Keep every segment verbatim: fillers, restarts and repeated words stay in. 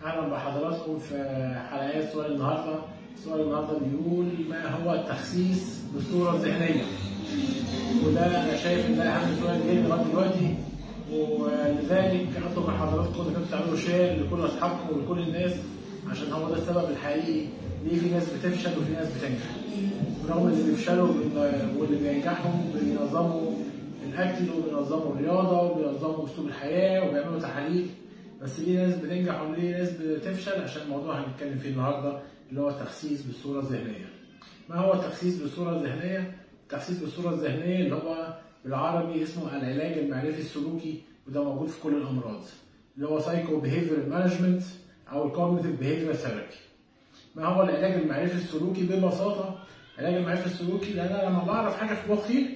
اهلا بحضراتكم في حلقات سؤال النهارده. سؤال النهارده بيقول: ما هو التخسيس بالصوره الذهنيه؟ وده انا شايف ان ده اهم سؤال جاي لغايه دلوقتي، ولذلك اطلب من حضراتكم انكم تعملوا شير لكل اصحابكم ولكل الناس، عشان هو ده السبب الحقيقي ليه في ناس بتفشل وفي ناس بتنجح. برغم اللي بيفشلوا واللي بينجحوا بينظموا الاكل وبينظموا الرياضه وبينظموا اسلوب الحياه وبيعملوا تحاليل، بس ليه ناس بتنجح وليه ناس بتفشل؟ عشان الموضوع هنتكلم فيه النهارده اللي هو التخسيس بالصوره الذهنيه. ما هو التخسيس بالصوره الذهنيه؟ التخسيس بالصوره الذهنيه اللي هو بالعربي اسمه العلاج المعرفي السلوكي، وده موجود في كل الامراض، اللي هو سايكو بيهيفيرال مانجمنت او الكوجنيتيف بيهيفيرال ثيرابي. ما هو العلاج المعرفي السلوكي؟ ببساطه العلاج المعرفي السلوكي لان انا لما بعرف حاجه في مخي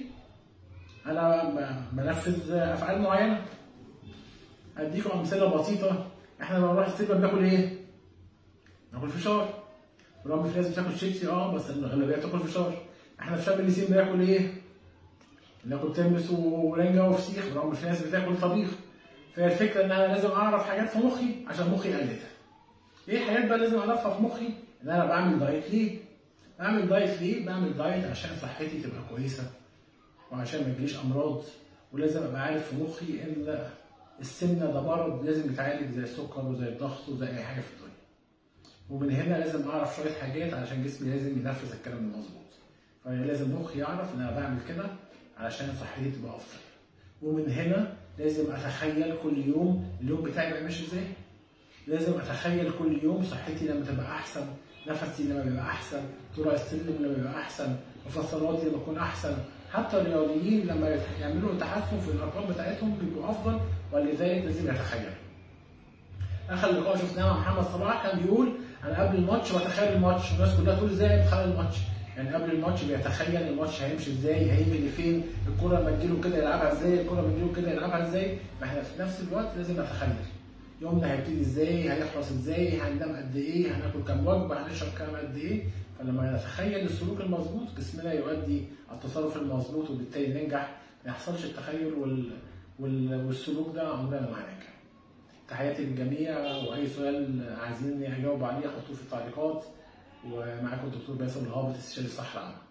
انا بنفذ افعال معينه. اديكم امثله بسيطه. احنا لما نروح السينما بناكل ايه؟ ناكل فشار. برغم في ناس بتاكل شيبسي اه بس الاغلبيه بتاكل فشار. احنا في شم النسيم بناكل ايه؟ بناكل ترمس ورنجه وفسيخ، برغم في ناس بتاكل طبيخ. فهي الفكره ان انا لازم اعرف حاجات في مخي عشان مخي يقلدها. ايه الحاجات بقى لازم اعرفها في مخي؟ ان انا بعمل دايت ليه؟ بعمل دايت ليه؟ بعمل دايت عشان صحتي تبقى كويسه وعشان ما يجيليش امراض، ولازم ابقى عارف في مخي ان السمنه ده مرض لازم يتعالج زي السكر وزي الضغط وزي اي حاجه في الدنيا. ومن هنا لازم اعرف شويه حاجات علشان جسمي لازم ينفذ الكلام المظبوط. فانا لازم مخي يعرف ان انا بعمل كده علشان صحتي تبقى افضل. ومن هنا لازم اتخيل كل يوم اليوم بتاعي بقى ماشي ازاي. لازم اتخيل كل يوم صحتي لما تبقى احسن، نفسي لما بيبقى احسن، طلوع السلم لما بيبقى احسن، مفصلاتي لما تكون احسن. حتى الرياضيين لما يعملوا تحسن في الارقام بتاعتهم بيبقوا افضل، ولذلك لازم يتخيل. اخر لقاء شفناه مع محمد صلاح كان بيقول: انا قبل الماتش بتخيل الماتش، والناس كلها تقول ازاي بتخيل الماتش؟ يعني قبل الماتش بيتخيل الماتش هيمشي ازاي، هيجي لفين، الكوره لما تجيله كده يلعبها ازاي، الكوره لما تجيله كده يلعبها ازاي. فاحنا في نفس الوقت لازم نتخيل يومنا هيبتدي ازاي، هيخلص ازاي، هننام قد ايه، هناكل كام وجبه، هنشرب كام قد ايه. فلما نتخيل السلوك المظبوط جسمنا يؤدي التصرف المظبوط، وبالتالي ننجح. ما يحصلش التخيل وال... وال... والسلوك ده عمرنا ما هننجح. تحياتي للجميع، واي سؤال عايزين اجاوب عليه حطوه في التعليقات. ومعاكم الدكتور باسم الهابط، استشاري الصحه العامه.